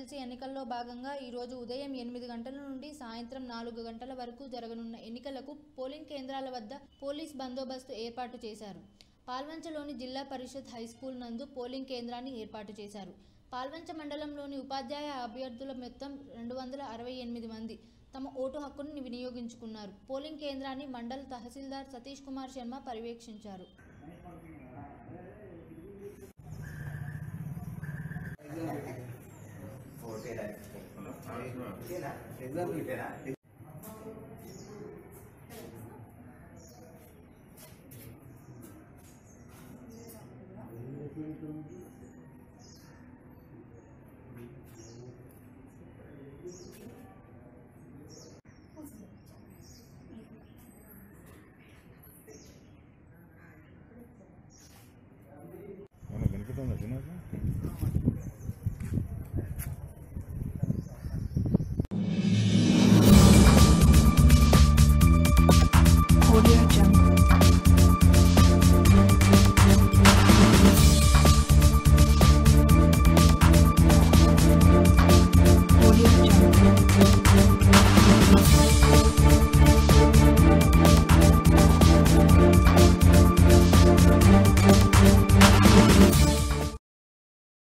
MLC ఎన్నికల్లో భాగంగా ఈరోజు ఉదయం 8 గంటల నుండి సాయంత్రం 4 గంటల వరకు జరగనున్న ఎన్నికలకు పోలింగ్ కేంద్రాల వద్ద పోలీస్ బందోబస్తు ఏర్పాటు చేశారు. పాల్వంచలోని జిల్లా పరిషత్ హైస్కూల్ నందు పోలింగ్ కేంద్రాన్ని ఏర్పాటు చేశారు. పాల్వంచ మండలంలోని ఉపాధ్యాయ అభ్యర్థుల మొత్తం 268 మంది తమ ఓటు హక్కును వినియోగించుకున్నారు. పోలింగ్ కేంద్రాన్ని మండల తహసీల్దార్ సతీష్ కుమార్ శర్మ పర్యవేక్షించారు. Bueno, ¿qué tal?